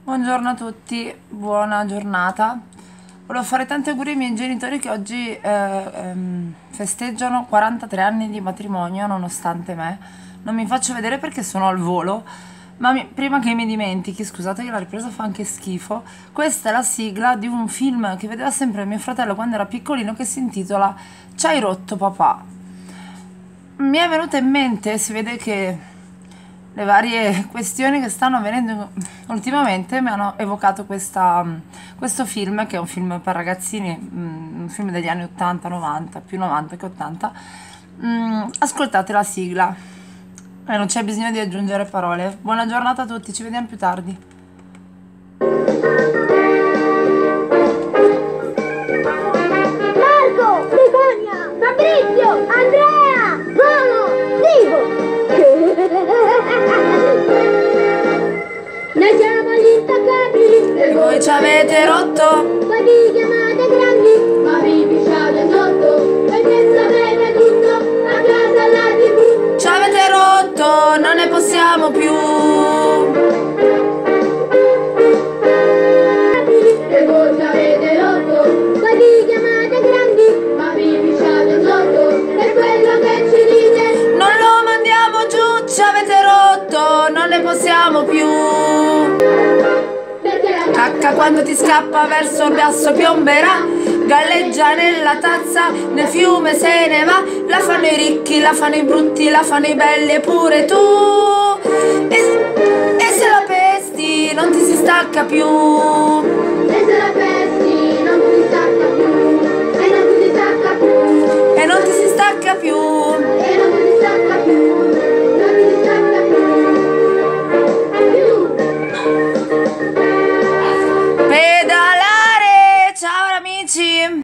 Buongiorno a tutti, buona giornata. Volevo fare tanti auguri ai miei genitori che oggi festeggiano 43 anni di matrimonio, nonostante me. Non mi faccio vedere perché sono al volo, ma prima che mi dimentichi, scusate che la ripresa fa anche schifo, questa è la sigla di un film che vedeva sempre mio fratello quando era piccolino che si intitola Ci hai rotto papà. Mi è venuta in mente, si vede che le varie questioni che stanno avvenendo ultimamente mi hanno evocato questo film, che è un film per ragazzini, un film degli anni 80-90, più 90 che 80. Ascoltate la sigla e non c'è bisogno di aggiungere parole. Buona giornata a tutti, ci vediamo più tardi. Marco, Begonia, Fabrizio, Andrea, Paolo, Diego. Noi siamo gli intoccabili E voi ci avete rotto? poi vi chiamate grandi, ma vi pisciate sotto, perché sapete tutto, a casa la TV. Ci avete rotto, non ne possiamo più. E voi ci avete rotto, poi vi chiamate grandi, ma vi pisciate sotto, per quello che ci dite. Non lo mandiamo giù, ci avete rotto, non ne possiamo più. Perché la Cacca quando ti scappa verso il basso piomberà, galleggia nella tazza, nel fiume se ne va, la fanno i ricchi, la fanno i brutti, la fanno i belli e pure tu. E se la pesti non ti si stacca più. E se la pesti non ti stacca più, e non ti stacca più, E non ti si stacca più. e non ti stacca più, non ti stacca più. Pedalare, ciao amici.